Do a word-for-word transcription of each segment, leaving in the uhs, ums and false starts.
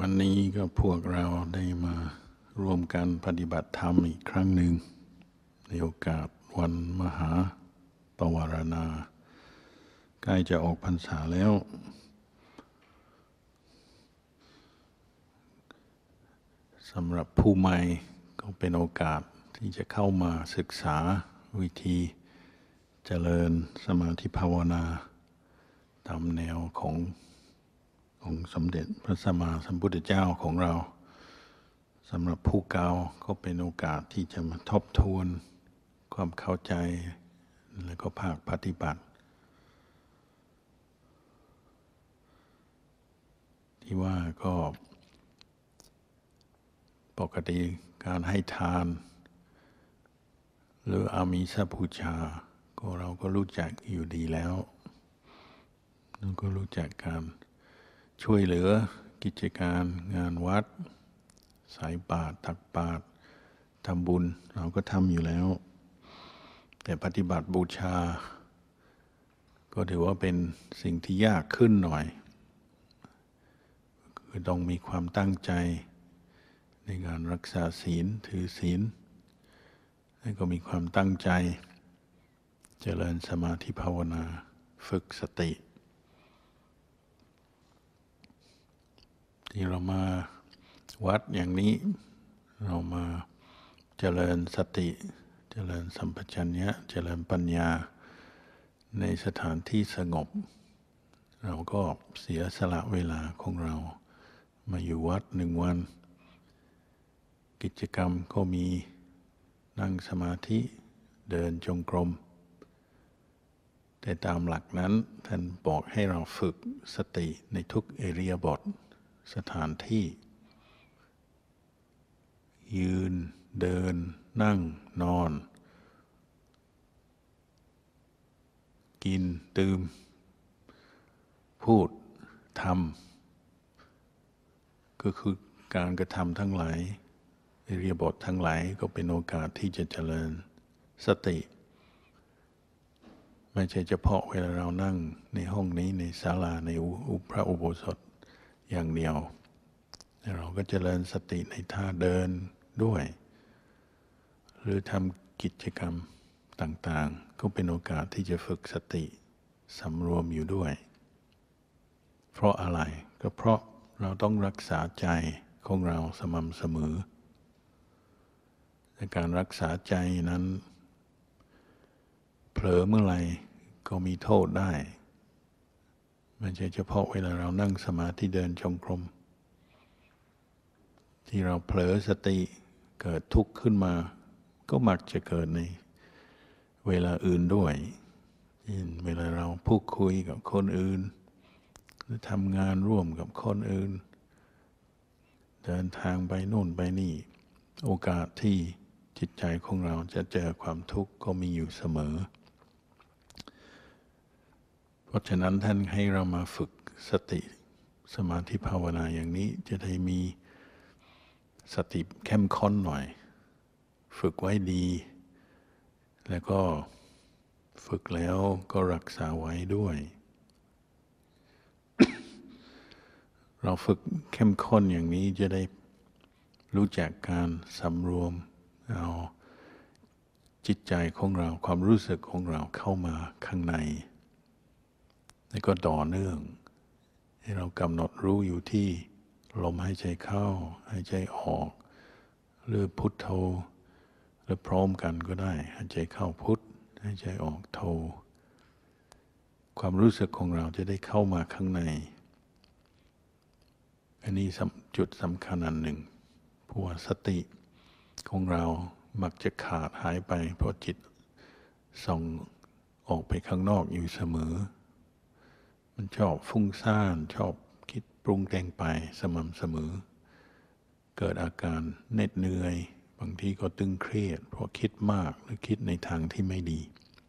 วันนี้ก็พวกเราได้มาร่วมกันปฏิบัติธรรมอีกครั้งหนึ่งในโอกาสวันมหาปวารณาใกล้จะออกพรรษาแล้วสำหรับผู้ใหม่ก็เป็นโอกาสที่จะเข้ามาศึกษาวิธีเจริญสมาธิภาวนาตามแนวขององค์สมเด็จพระสัมมาสัมพุทธเจ้าของเราสำหรับผู้เก่าก็เป็นโอกาสที่จะมาทบทวนความเข้าใจและก็ภาคปฏิบัติที่ว่าก็ปกติการให้ทานหรืออามิสบูชาก็เราก็รู้จักอยู่ดีแล้วเราก็รู้จักการช่วยเหลือกิจการงานวัดสายบาตรตักบาตรทำบุญเราก็ทำอยู่แล้วแต่ปฏิบัติบูชาก็ถือว่าเป็นสิ่งที่ยากขึ้นหน่อยคือต้องมีความตั้งใจในการรักษาศีลถือศีลแล้วก็มีความตั้งใจเจริญสมาธิภาวนาฝึกสติที่เรามาวัดอย่างนี้เรามาเจริญสติเจริญสัมปชัญญะเจริญปัญญาในสถานที่สงบเราก็เสียสละเวลาของเรามาอยู่วัดหนึ่งวันกิจกรรมก็มีนั่งสมาธิเดินจงกรมแต่ตามหลักนั้นท่านบอกให้เราฝึกสติในทุกอิริยาบถสถานที่ยืนเดินนั่งนอนกินดื่มพูดทำก็คือการกระทำทั้งหลายอิริยาบถทั้งหลายก็เป็นโอกาสที่จะเจริญสติไม่ใช่เฉพาะเวลาเรานั่งในห้องนี้ในศาลาในพระอุโบสถอย่างเดียวเราก็เจริญสติในท่าเดินด้วยหรือทำกิจกรรมต่างๆก็เป็นโอกาสที่จะฝึกสติสำรวมอยู่ด้วยเพราะอะไรก็เพราะเราต้องรักษาใจของเราสม่ำเสมอในการรักษาใจนั้นเผลอเมื่อไหร่ก็มีโทษได้ไม่ใช่เฉพาะเวลาเรานั่งสมาธิเดินจงกรมที่เราเผลอสติเกิดทุกข์ขึ้นมาก็มักจะเกิดในเวลาอื่นด้วยเช่นเวลาเราพูดคุยกับคนอื่นหรือทำงานร่วมกับคนอื่นเดินทางไปโน่นไปนี่โอกาสที่จิตใจของเราจะเจอความทุกข์ก็มีอยู่เสมอเพราะฉะนั้นท่านให้เรามาฝึกสติสมาธิภาวนาอย่างนี้จะได้มีสติเข้มข้นหน่อยฝึกไว้ดีแล้วก็ฝึกแล้วก็รักษาไว้ด้วย เราฝึกเข้มข้นอย่างนี้จะได้รู้จักการสำรวมเอาจิตใจของเราความรู้สึกของเราเข้ามาข้างในแล้วก็ต่อเนื่องให้เรากำหนดรู้อยู่ที่ลมหายใจเข้าหายใจออกหรือพุทโธหรือพร้อมกันก็ได้หายใจเข้าพุทหายใจออกโธความรู้สึกของเราจะได้เข้ามาข้างในอันนี้จุดสำคัญอันหนึ่งเพราะว่าสติของเรามักจะขาดหายไปเพราะจิตส่องออกไปข้างนอกอยู่เสมอมันชอบฟุ้งซ่านชอบคิดปรุงแต่งไปสม่ำเสมอเกิดอาการเหน็ดเหนื่อยบางทีก็ตึงเครียดเพราะคิดมากหรือคิดในทางที่ไม่ดี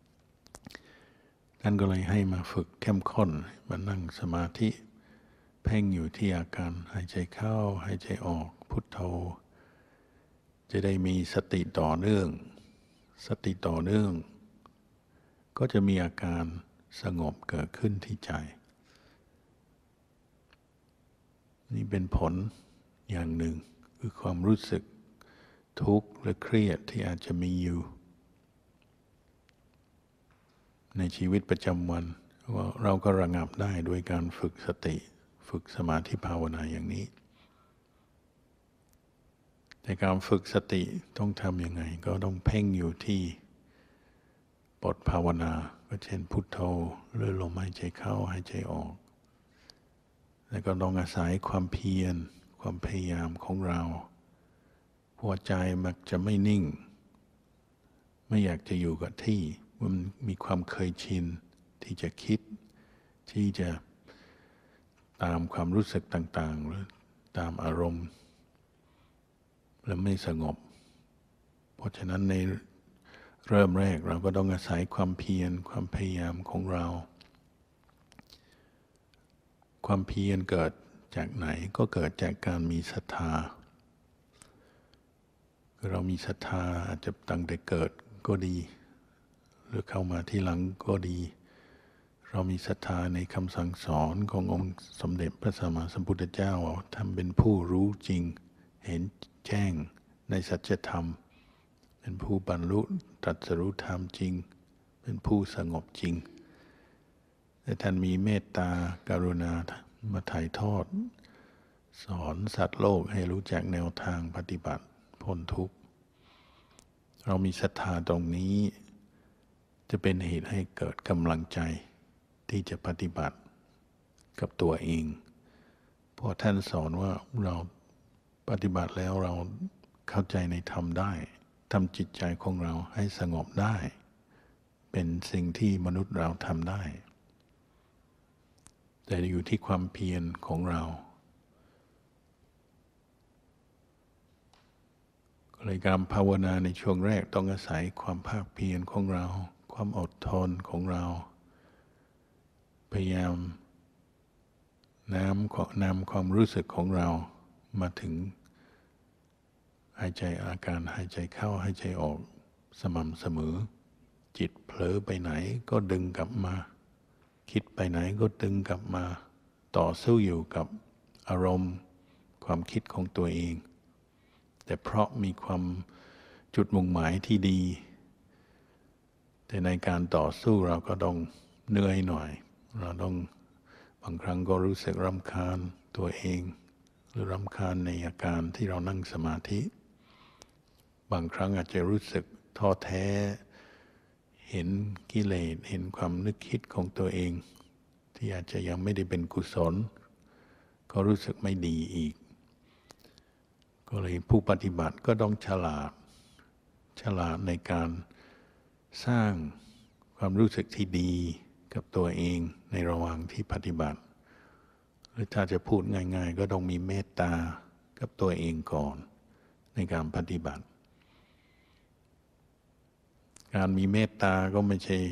ท่านก็เลยให้มาฝึกเข้มข้นมานั่งสมาธิเพ่งอยู่ที่อาการหายใจเข้าหายใจออกพุทโธจะได้มีสติต่อเนื่องสติต่อเนื่องก็จะมีอาการสงบเกิดขึ้นที่ใจนี่เป็นผลอย่างหนึ่งคือความรู้สึกทุกข์หรือเครียดที่อาจจะมีอยู่ในชีวิตประจำวันว่าเราก็ระงับได้ด้วยการฝึกสติฝึกสมาธิภาวนาอย่างนี้แต่การฝึกสติต้องทำยังไงก็ต้องเพ่งอยู่ที่บทภาวนาก็เช่นพุทโธหรือลมหายใจเข้าหายใจออกแล้วก็ต้องอาศัยความเพียรความพยายามของเราหัวใจมักจะไม่นิ่งไม่อยากจะอยู่กับที่มันมีความเคยชินที่จะคิดที่จะตามความรู้สึกต่างๆหรือตามอารมณ์และไม่สงบเพราะฉะนั้นในเริ่มแรกเราก็ต้องอาศัยความเพียรความพยายามของเราความเพียรเกิดจากไหนก็เกิดจากการมีศรัทธาเรามีศรัทธาอาจจะตั้งแต่เกิดก็ดีหรือเข้ามาที่หลังก็ดีเรามีศรัทธาในคำสั่งสอนขององค์สมเด็จพระสัมมาสัมพุทธเจ้าท่านเป็นผู้รู้จริงเห็นแจ้งในสัจธรรมเป็นผู้บรรลุตรัสรู้ธรรมจริงเป็นผู้สงบจริงและท่านมีเมตตากรุณามาถ่ายทอดสอนสัตว์โลกให้รู้จักแนวทางปฏิบัติพ้นทุกข์เรามีศรัทธาตรงนี้จะเป็นเหตุให้เกิดกำลังใจที่จะปฏิบัติกับตัวเองเพราะท่านสอนว่าเราปฏิบัติแล้วเราเข้าใจในธรรมได้ทำจิตใจของเราให้สงบได้เป็นสิ่งที่มนุษย์เราทำได้แต่อยู่ที่ความเพียรของเราเลยการภาวนาในช่วงแรกต้องอาศัยความภาคเพียรของเราความอดทนของเราพยายามน้ำนำความรู้สึกของเรามาถึงหายใจอาการหายใจเข้าหายใจออกสม่ำเสมอจิตเผลอไปไหนก็ดึงกลับมาคิดไปไหนก็ดึงกลับมาต่อสู้อยู่กับอารมณ์ความคิดของตัวเองแต่เพราะมีความจุดมุ่งหมายที่ดีแต่ในการต่อสู้เราก็ต้องเหนื่อยหน่อยเราต้องบางครั้งก็รู้สึกรำคาญตัวเองหรือรำคาญในอาการที่เรานั่งสมาธิบางครั้งอาจจะรู้สึกท้อแท้เห็นกิเลสเห็นความนึกคิดของตัวเองที่อาจจะยังไม่ได้เป็นกุศลก็รู้สึกไม่ดีอีกก็เลยผู้ปฏิบัติก็ต้องฉลาดฉลาดในการสร้างความรู้สึกที่ดีกับตัวเองในระหว่างที่ปฏิบัติหรือถ้าจะพูดง่ายๆก็ต้องมีเมตตากับตัวเองก่อนในการปฏิบัติการมีเมตตาก็ไม่ใช่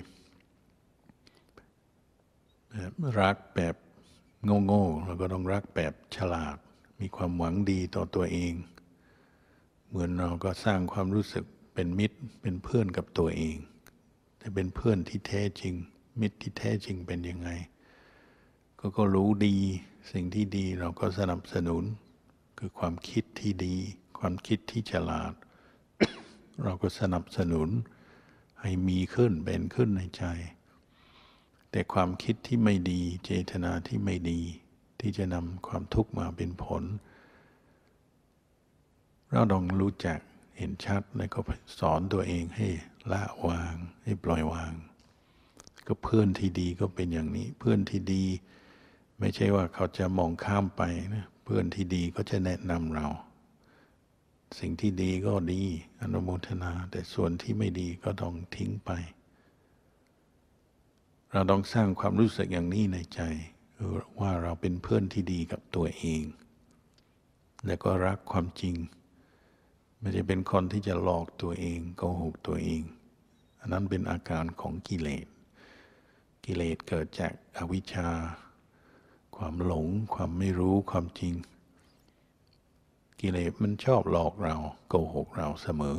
รักแบบโง่ๆแล้วก็ต้องรักแบบฉลาดมีความหวังดีต่อตัวเองเหมือนเราก็สร้างความรู้สึกเป็นมิตรเป็นเพื่อนกับตัวเองแต่เป็นเพื่อนที่แท้จริงมิตรที่แท้จริงเป็นยังไงก็ก็รู้ดีสิ่งที่ดีเราก็สนับสนุนคือความคิดที่ดีความคิดที่ฉลาด เราก็สนับสนุนให้มีขึ้นเป็นขึ้นในใจแต่ความคิดที่ไม่ดีเจตนาที่ไม่ดีที่จะนำความทุกข์มาเป็นผลเราต้องรู้จักเห็นชัดแล้วก็สอนตัวเองให้ละวางให้ปล่อยวางก็เพื่อนที่ดีก็เป็นอย่างนี้เพื่อนที่ดีไม่ใช่ว่าเขาจะมองข้ามไปนะเพื่อนที่ดีก็จะแนะนำเราสิ่งที่ดีก็ดีอนุโมทนาแต่ส่วนที่ไม่ดีก็ต้องทิ้งไปเราต้องสร้างความรู้สึกอย่างนี้ในใจว่าเราเป็นเพื่อนที่ดีกับตัวเองแล้วก็รักความจริงไม่ใช่เป็นคนที่จะหลอกตัวเองโกหกตัวเองอันนั้นเป็นอาการของกิเลสกิเลสเกิดจากอวิชชาความหลงความไม่รู้ความจริงกิเลสมันชอบหลอกเราโกหกเราเสม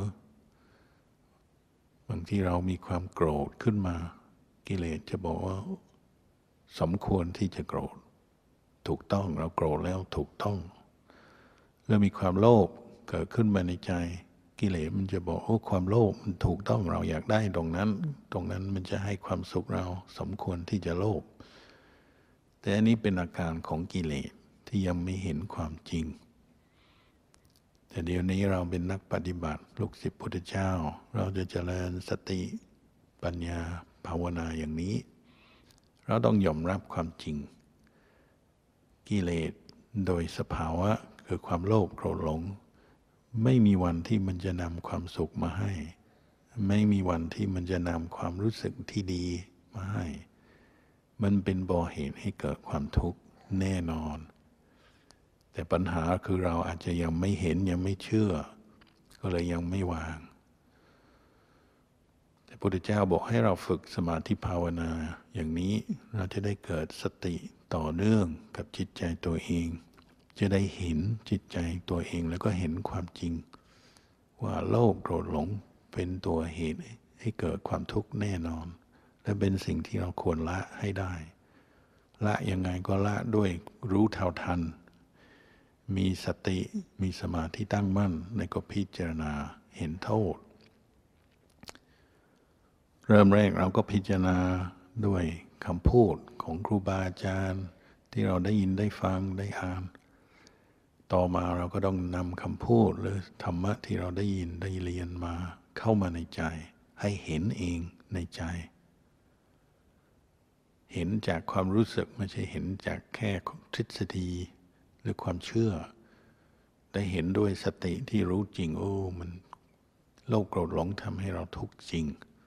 อบางทีเรามีความโกรธขึ้นมากิเลสจะบอกว่าสมควรที่จะโกรธถูกต้องเราโกรธแล้วถูกต้องแล้วมีความโลภเกิดขึ้นมาในใจกิเลสมันจะบอกโอ้ความโลภมันถูกต้องเราอยากได้ตรงนั้นตรงนั้นมันจะให้ความสุขเราสมควรที่จะโลภแต่อันนี้เป็นอาการของกิเลสที่ยังไม่เห็นความจริงแต่เดี๋ยวนี้เราเป็นนักปฏิบัติลูกศิษย์พุทธเจ้าเราจะเจริญสติปัญญาภาวนาอย่างนี้เราต้องยอมรับความจริงกิเลสโดยสภาวะคือความโลภโกรธหลงไม่มีวันที่มันจะนำความสุขมาให้ไม่มีวันที่มันจะนำความรู้สึกที่ดีมาให้มันเป็นบ่อเหตุให้เกิดความทุกข์แน่นอนแต่ปัญหาคือเราอาจจะยังไม่เห็นยังไม่เชื่อก็เลยยังไม่วางแต่พระพุทธเจ้าบอกให้เราฝึกสมาธิภาวนาอย่างนี้เราจะได้เกิดสติต่อเนื่องกับจิตใจตัวเองจะได้เห็นจิตใจตัวเองแล้วก็เห็นความจริงว่าโลภโกรธหลงเป็นตัวเหตุให้เกิดความทุกข์แน่นอนและเป็นสิ่งที่เราควรละให้ได้ละยังไงก็ละด้วยรู้เท่าทันมีสติมีสมาธิตั้งมั่นในก็พิจารณาเห็นโทษเริ่มแรกเราก็พิจารณาด้วยคำพูดของครูบาอาจารย์ที่เราได้ยินได้ฟังได้อ่านต่อมาเราก็ต้องนำคำพูดหรือธรรมะที่เราได้ยินได้เรียนมาเข้ามาในใจให้เห็นเองในใจเห็นจากความรู้สึกไม่ใช่เห็นจากแค่ทฤษฎีหรือความเชื่อได้เห็นด้วยสติที่รู้จริงโอ้มันโลภโกรธหลงทำให้เราทุกข์จริง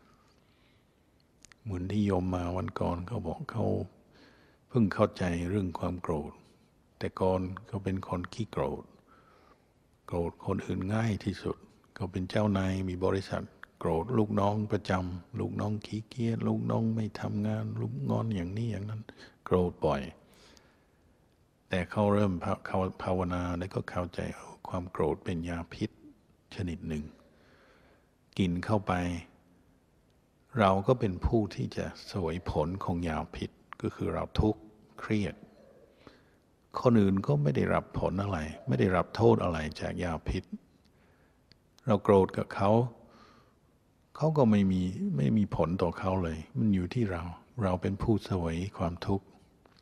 เหมือนที่โยมมาวันก่อนเขาบอกเขาเพิ่งเข้าใจเรื่องความโกรธแต่ก่อนเขาเป็นคนขี้โกรธโกรธคนอื่นง่ายที่สุดเขาเป็นเจ้านายมีบริษัทโกรธลูกน้องประจำลูกน้องขี้เกียจลูกน้องไม่ทำงานลูกงอนอย่างนี้อย่างนั้นโกรธบ่อยแต่เขาเริ่มเขาภาวนาแล้วก็เข้าใจความโกรธเป็นยาพิษชนิดหนึ่งกินเข้าไปเราก็เป็นผู้ที่จะเสวยผลของยาพิษก็คือเราทุกข์เครียดคนอื่นก็ไม่ได้รับผลอะไรไม่ได้รับโทษอะไรจากยาพิษเราโกรธกับเขาเขาก็ไม่มีไม่มีผลต่อเขาเลยมันอยู่ที่เราเราเป็นผู้เสวยความทุกข์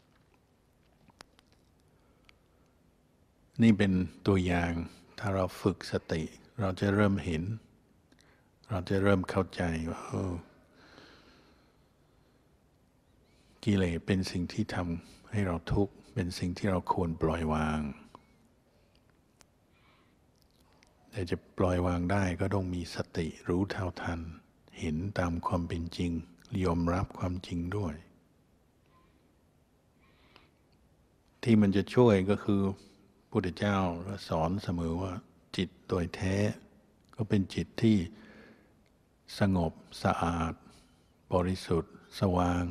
นี่เป็นตัวอย่างถ้าเราฝึกสติเราจะเริ่มเห็นเราจะเริ่มเข้าใจว่าเออกิเลสเป็นสิ่งที่ทำให้เราทุกข์เป็นสิ่งที่เราควรปล่อยวางแต่จะปล่อยวางได้ก็ต้องมีสติรู้เท่าทันเห็นตามความเป็นจริงยอมรับความจริงด้วยที่มันจะช่วยก็คือพระพุทธเจ้าสอนเสมอว่าจิตโดยแท้ก็เป็นจิตที่สงบสะอาดบริสุทธิ์สว่าง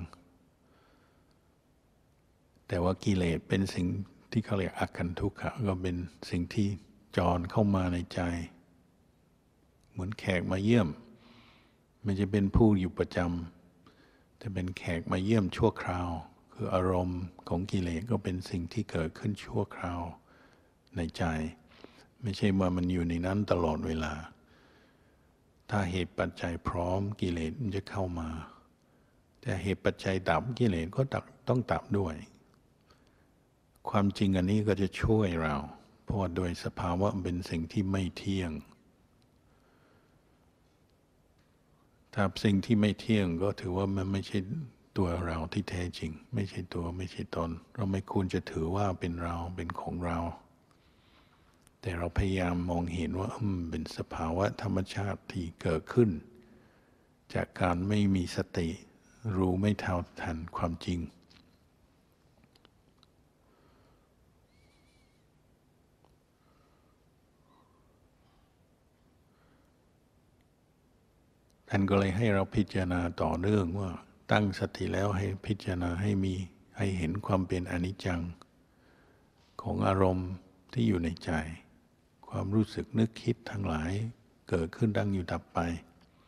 แต่ว่ากิเลสเป็นสิ่งที่เขาเรียกอคันทุกขะก็เป็นสิ่งที่จรเข้ามาในใจเหมือนแขกมาเยี่ยมไม่จะเป็นผู้อยู่ประจำแต่เป็นแขกมาเยี่ยมชั่วคราวคืออารมณ์ของกิเลสก็เป็นสิ่งที่เกิดขึ้นชั่วคราวในใจไม่ใช่ว่ามันอยู่ในนั้นตลอดเวลาถ้าเหตุปัจจัยพร้อมกิเลสมันจะเข้ามาแต่เหตุปัจจัยดับกิเลสก็ต้องดับด้วยความจริงอันนี้ก็จะช่วยเราเพราะว่าโดยสภาวะมันเป็นสิ่งที่ไม่เที่ยงถ้าสิ่งที่ไม่เที่ยงก็ถือว่ามันไม่ใช่ตัวเราที่แท้จริงไม่ใช่ตัวไม่ใช่ตนเราไม่ควรจะถือว่าเป็นเราเป็นของเราแต่เราพยายามมองเห็นว่าอืมเป็นสภาวะธรรมชาติที่เกิดขึ้นจากการไม่มีสติรู้ไม่เท่าทันความจริงท่านก็เลยให้เราพิจารณาต่อเนื่องว่าตั้งสติแล้วให้พิจารณาให้มีให้เห็นความเป็นอนิจจังของอารมณ์ที่อยู่ในใจความรู้สึกนึกคิดทั้งหลายเกิดขึ้นตั้งอยู่ดับไป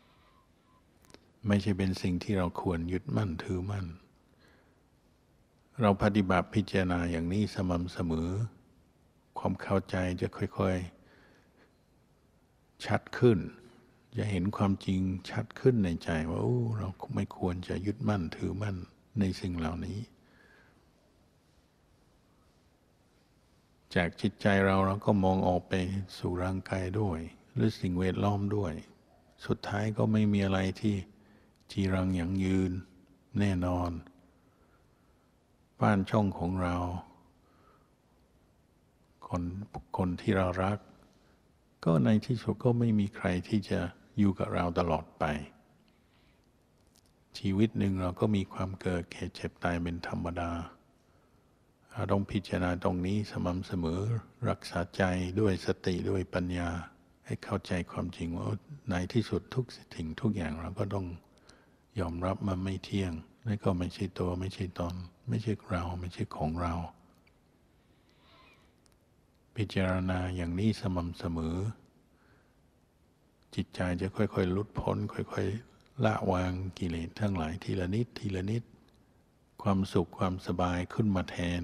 ไม่ใช่เป็นสิ่งที่เราควรยึดมั่นถือมั่นเราปฏิบัติพิจารณาอย่างนี้สม่ำเสมอความเข้าใจจะค่อยๆชัดขึ้นจะเห็นความจริงชัดขึ้นในใจว่าโอ้เราไม่ควรจะยึดมั่นถือมั่นในสิ่งเหล่านี้จากจิตใจเราเราก็มองออกไปสู่ร่างกายด้วยหรือสิ่งแวดล้อมด้วยสุดท้ายก็ไม่มีอะไรที่จีรังยั่งยืนแน่นอนบ้านช่องของเราคนคนที่เรารักก็ในที่สุดก็ไม่มีใครที่จะอยู่กับเราตลอดไปชีวิตหนึ่งเราก็มีความเกิดแก่เจ็บตายเป็นธรรมดาเราต้องพิจารณาตรงนี้สม่ำเสมอรักษาใจด้วยสติด้วยปัญญาให้เข้าใจความจริงว่าในที่สุดทุกสิ่งทุกอย่างเราก็ต้องยอมรับมันไม่เที่ยงและก็ไม่ใช่ตัวไม่ใช่ตนไม่ใช่เราไม่ใช่ของเราพิจารณาอย่างนี้สม่ำเสมอจิตใจจะค่อยๆหลุดพ้นค่อยๆละวางกิเลสทั้งหลายทีละนิดทีละนิดความสุขความสบายขึ้นมาแทน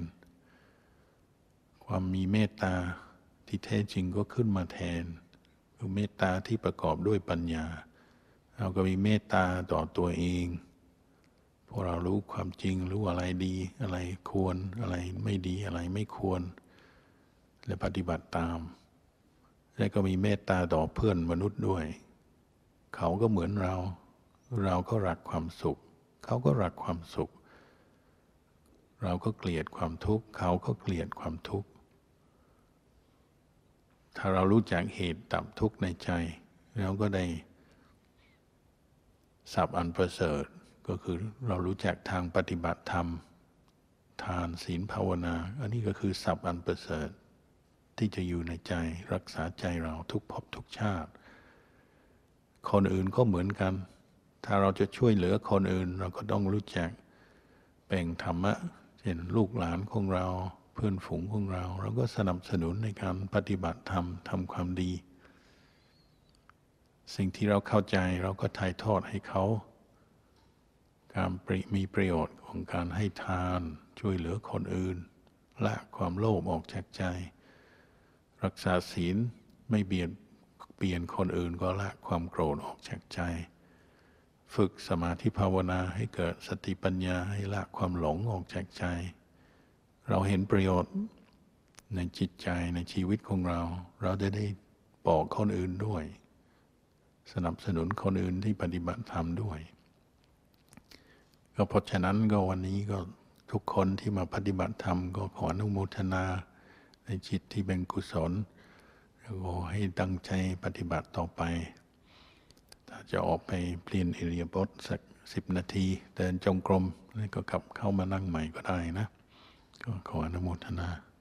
ความมีเมตตาที่แท้จริงก็ขึ้นมาแทนคือเมตตาที่ประกอบด้วยปัญญาเราก็มีเมตตาต่อตัวเองพอเรารู้ความจริงรู้อะไรดีอะไรควรอะไรไม่ดีอะไรไม่ควรและปฏิบัติตามและก็มีเมตตาต่อเพื่อนมนุษย์ด้วยเขาก็เหมือนเราเราก็รักความสุขเขาก็รักความสุขเราก็เกลียดความทุกข์เขาก็เกลียดความทุกข์ถ้าเรารู้จักเหตุดับทุกข์ในใจเราก็ได้ทรัพย์อันประเสริฐก็คือเรารู้จักทางปฏิบัติธรรมทานศีลภาวนาอันนี้ก็คือทรัพย์อันประเสริฐที่จะอยู่ในใจรักษาใจเราทุกภพทุกชาติคนอื่นก็เหมือนกันถ้าเราจะช่วยเหลือคนอื่นเราก็ต้องรู้จักแบ่งธรรมะเช่นลูกหลานของเราเพื่อนฝูงของเราเราก็สนับสนุนในการปฏิบัติธรรมทำความดีสิ่งที่เราเข้าใจเราก็ถ่ายทอดให้เขาการมีประโยชน์ของการให้ทานช่วยเหลือคนอื่นละความโลภออกจากใจรักษาศีลไม่เบียดเบียนคนอื่นก็ละความโกรธออกจากใจฝึกสมาธิภาวนาให้เกิดสติปัญญาให้ละความหลงออกจากใจเราเห็นประโยชน์ในจิตใจในชีวิตของเราเราจะได้บอกคนอื่นด้วยสนับสนุนคนอื่นที่ปฏิบัติธรรมด้วยก็เพราะฉะนั้นก็วันนี้ก็ทุกคนที่มาปฏิบัติธรรมก็ขออนุโมทนาในจิตที่เป็นกุศลแล้วก็ให้ตั้งใจปฏิบัติต่อไปถ้าจะออกไปเปลี่ยนอิริยาบถสักสิบนาทีเดินจงกรมแล้วก็กลับเข้ามานั่งใหม่ก็ได้นะก็ขออนุโมทนา